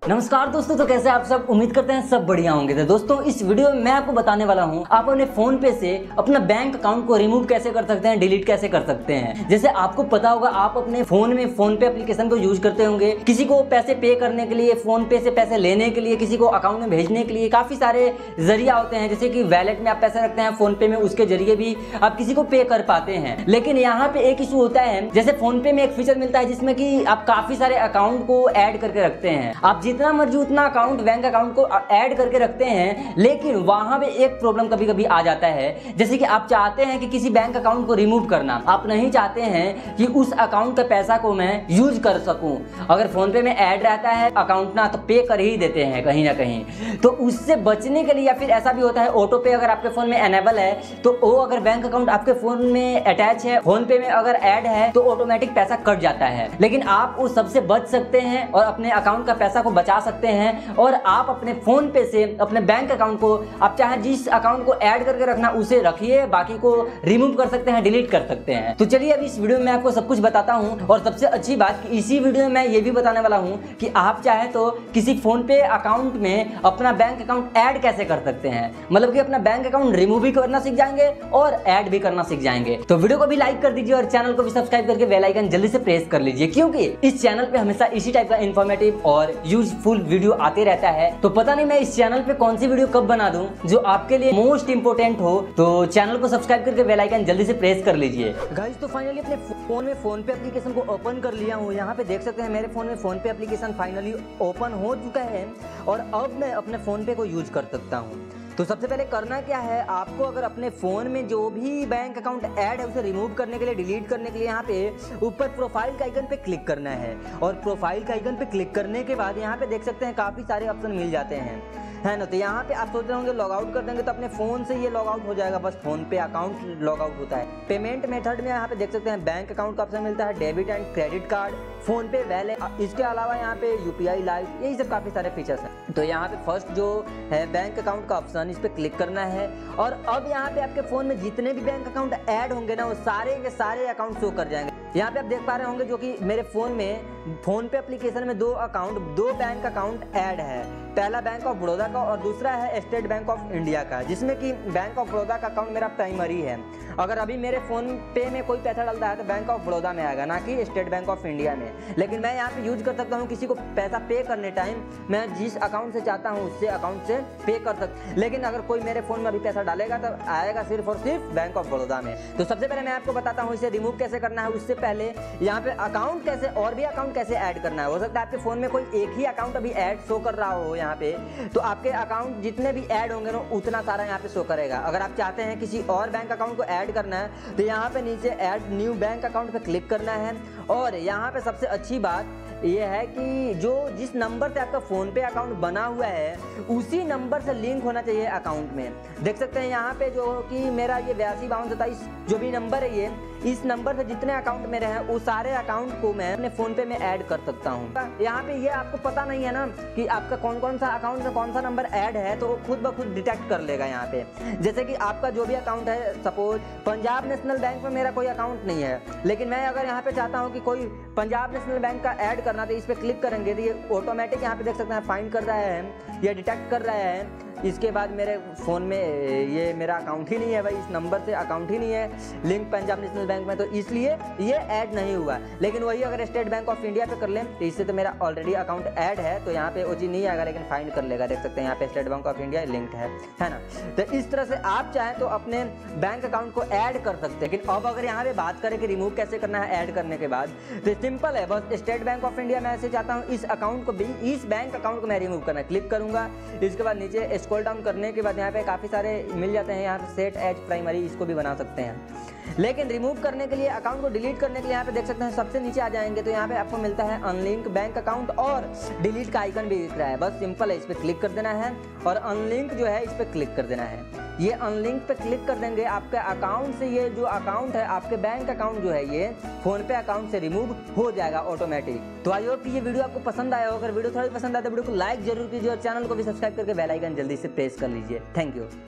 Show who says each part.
Speaker 1: नमस्कार दोस्तों, तो कैसे आप सब? उम्मीद करते हैं सब बढ़िया होंगे। तो दोस्तों, इस वीडियो में मैं आपको बताने वाला हूं आप अपने फोन पे से अपना बैंक अकाउंट को रिमूव कैसे कर सकते हैं, डिलीट कैसे कर सकते हैं। जैसे आपको पता होगा, आप अपने फोन में फोन पे एप्लीकेशन को यूज करते होंगे। किसी को पैसे पे करने के लिए, फोन पे से पैसे लेने के लिए, किसी को अकाउंट में भेजने के लिए काफी सारे जरिया होते हैं। जैसे कि वैलेट में आप पैसे रखते हैं फोन पे में, उसके जरिए भी आप किसी को पे कर पाते हैं। लेकिन यहाँ पे एक इशू होता है, जैसे फोन पे में एक फीचर मिलता है जिसमें कि आप काफी सारे अकाउंट को ऐड करके रखते हैं। आप जितना मर्जी उतना अकाउंट, बैंक अकाउंट को ऐड करके रखते हैं, लेकिन वहां पे एक प्रॉब्लम कभी कभी आ जाता है। जैसे कि आप चाहते हैं कि किसी बैंक अकाउंट को रिमूव करना, आप नहीं चाहते हैं कि उस अकाउंट का पैसा को मैं यूज कर सकूं। अगर फोन पे में ऐड रहता है अकाउंट ना, तो पे कर ही देते हैं कहीं ना कहीं। तो उससे बचने के लिए, या फिर ऐसा भी होता है ऑटो पे अगर आपके फोन में एनेबल है, तो वो अगर बैंक अकाउंट आपके फोन में अटैच है, फोन पे में अगर ऐड है, तो ऑटोमेटिक पैसा कट जाता है। लेकिन आप उस सबसे बच सकते हैं और अपने अकाउंट का पैसा को बचा सकते हैं। और आप अपने फोन पे से अपने बैंक अकाउंट को, आप चाहे जिस अकाउंट को ऐड करके रखना उसे रखिए, बाकी को रिमूव कर सकते हैं, डिलीट कर सकते हैं। तो चलिए अब इस वीडियो में आपको सब कुछ बताता हूं। और सबसे अच्छी बात कि इसी वीडियो में मैं ये भी बताने वाला हूं कि आप चाहे तो किसी फोन पे अकाउंट में अपना बैंक अकाउंट ऐड कैसे कर सकते हैं। मतलब कि अपना बैंक अकाउंट रिमूव भी करना सीख जाएंगे और ऐड भी करना सीख जाएंगे। तो वीडियो को भी लाइक कर दीजिए और चैनल को भी सब्सक्राइब करके बेल आइकन जल्दी से प्रेस कर लीजिए, क्योंकि इस चैनल पे हमेशा इसी टाइप का इन्फॉर्मेटिव और यूजफुल वीडियो आते रहता है। तो पता नहीं मैं इस चैनल पे कौन सी वीडियो कब बना दूं जो आपके लिए मोस्ट इंपोर्टेंट हो। तो चैनल को सब्सक्राइब करके बेल आइकन जल्दी से प्रेस कर लीजिए। गाइस, तो फाइनली अपने फोन में फोन पे एप्लीकेशन को ओपन कर लिया हूं। यहाँ पे देख सकते हैं मेरे फोन में फोन पे एप्लीकेशन फाइनली ओपन हो चुका है और अब मैं अपने फोन पे को यूज कर सकता हूँ। तो सबसे पहले करना क्या है, आपको अगर अपने फोन में जो भी बैंक अकाउंट ऐड है उसे रिमूव करने के लिए, डिलीट करने के लिए यहाँ पे ऊपर प्रोफाइल का आइकन पे क्लिक करना है। और प्रोफाइल का आइकन पे क्लिक करने के बाद यहाँ पे देख सकते हैं काफी सारे ऑप्शन मिल जाते हैं, है ना। तो यहाँ पे आप सोच रहे होंगे लॉग आउट कर देंगे तो अपने फोन से ये लॉग आउट हो जाएगा। बस फोन पे अकाउंट लॉग आउट होता है। पेमेंट मेथड में यहाँ पे देख सकते हैं बैंक अकाउंट का ऑप्शन मिलता है, debit and credit card, PhonePe wallet. इसके अलावा यहाँ पे यूपीआई लाइव, यही सब काफी सारे फीचर्स हैं। तो यहाँ पे फर्स्ट जो है बैंक अकाउंट का ऑप्शन, इस पे क्लिक करना है। और अब यहाँ पे आपके फोन में जितने भी बैंक अकाउंट ऐड होंगे ना, वो सारे के सारे अकाउंट शो कर जाएंगे। यहाँ पे आप देख पा रहे होंगे जो कि मेरे फोन में फोन पे एप्लीकेशन में दो बैंक अकाउंट ऐड है। पहला बैंक ऑफ बड़ौदा का और दूसरा है स्टेट बैंक ऑफ इंडिया का, जिसमें कि बैंक ऑफ बड़ौदा का अकाउंट मेरा प्राइमरी है। अगर अभी मेरे फोन पे में कोई पैसा डालता है तो बैंक ऑफ बड़ौदा में आएगा, ना कि स्टेट बैंक ऑफ इंडिया में। लेकिन मैं यहाँ पे यूज कर सकता हूँ, किसी को पैसा पे करने टाइम मैं जिस अकाउंट से चाहता हूँ उससे अकाउंट से पे कर सकता। लेकिन अगर कोई मेरे फोन में अभी पैसा डालेगा तो आएगा सिर्फ और सिर्फ बैंक ऑफ बड़ौदा में। तो सबसे पहले मैं आपको बताता हूँ इसे रिमूव कैसे करना है। उससे पहले यहाँ पे अकाउंट कैसे, और भी अकाउंट कैसे ऐड करना है। हो सकता है आपके फोन में कोई एक ही अकाउंट अभी ऐड शो कर रहा हो यहाँ पे, तो आपके अकाउंट जितने भी ऐड होंगे ना उतना सारा यहाँ पे शो करेगा। अगर आप चाहते हैं किसी और बैंक अकाउंट को ऐड करना है तो यहाँ पे नीचे ऐड न्यू बैंक अकाउंट पे क्लिक करना है। और यहाँ पे सबसे अच्छी बात ये है कि जिस नंबर से आपका फोन पे अकाउंट बना हुआ है उसी नंबर से लिंक होना चाहिए अकाउंट में। देख सकते हैं यहाँ पे जो कि मेरा ये 825227 जो भी नंबर है, ये इस नंबर से जितने अकाउंट मेरे हैं उस सारे अकाउंट को मैं अपने फोन पे में ऐड कर सकता हूँ। यहाँ पे ये आपको पता नहीं है ना कि आपका कौन कौन सा अकाउंट में कौन सा नंबर ऐड है, तो वो खुद ब खुद डिटेक्ट कर लेगा यहाँ पे। जैसे कि आपका जो भी अकाउंट है, सपोज पंजाब नेशनल बैंक में मेरा कोई अकाउंट नहीं है, लेकिन मैं अगर यहाँ पे चाहता हूँ कि कोई पंजाब नेशनल बैंक का ऐड करना, तो इस पे क्लिक करेंगे तो ये ऑटोमेटिक यहाँ पे देख सकते हैं फाइंड कर रहा है, ये डिटेक्ट कर रहा है। इसके बाद मेरे फ़ोन में ये मेरा अकाउंट ही नहीं है भाई, इस नंबर से अकाउंट ही नहीं है लिंक पंजाब नेशनल बैंक में, तो इसलिए ये ऐड नहीं हुआ। लेकिन वही अगर स्टेट बैंक ऑफ इंडिया पे कर लें तो इससे तो मेरा ऑलरेडी अकाउंट ऐड है, तो यहाँ पे वो चीज़ नहीं आएगा, लेकिन फाइंड कर लेगा। देख सकते हैं यहाँ पे State Bank of India linked है ना। तो इस तरह से आप चाहें तो अपने बैंक अकाउंट को ऐड कर सकते हैं। लेकिन अब अगर यहाँ पे बात करें कि रिमूव कैसे करना है ऐड करने के बाद, तो सिंपल है। बस स्टेट बैंक ऑफ इंडिया मैं ऐसे चाहता हूँ इस अकाउंट को भी, इस बैंक अकाउंट को मैं रिमूव करना, क्लिक करूँगा। इसके बाद नीचे स्क्रॉल डाउन करने के बाद यहाँ पे काफ़ी सारे मिल जाते हैं। यहाँ पे सेट एज प्राइमरी, इसको भी बना सकते हैं। लेकिन रिमूव करने के लिए, अकाउंट को डिलीट करने के लिए यहाँ पे देख सकते हैं सबसे नीचे आ जाएंगे तो यहाँ पे आपको मिलता है अनलिंक बैंक अकाउंट और डिलीट का आइकन भी दिख रहा है। बस सिंपल है, इस पर क्लिक कर देना है और अनलिंक जो है इस पर क्लिक कर देना है। ये अनलिंक पे क्लिक कर देंगे, आपके अकाउंट से ये जो अकाउंट है, आपके बैंक अकाउंट जो है ये फोन पे अकाउंट से रिमूव हो जाएगा ऑटोमेटिक। तो आई होप ये वीडियो आपको पसंद आया हो। अगर वीडियो थोड़ी पसंद आए तो वीडियो को लाइक जरूर कीजिए और चैनल को भी सब्सक्राइब करके बेल आइकन जल्दी से प्रेस कर लीजिए। Thank you.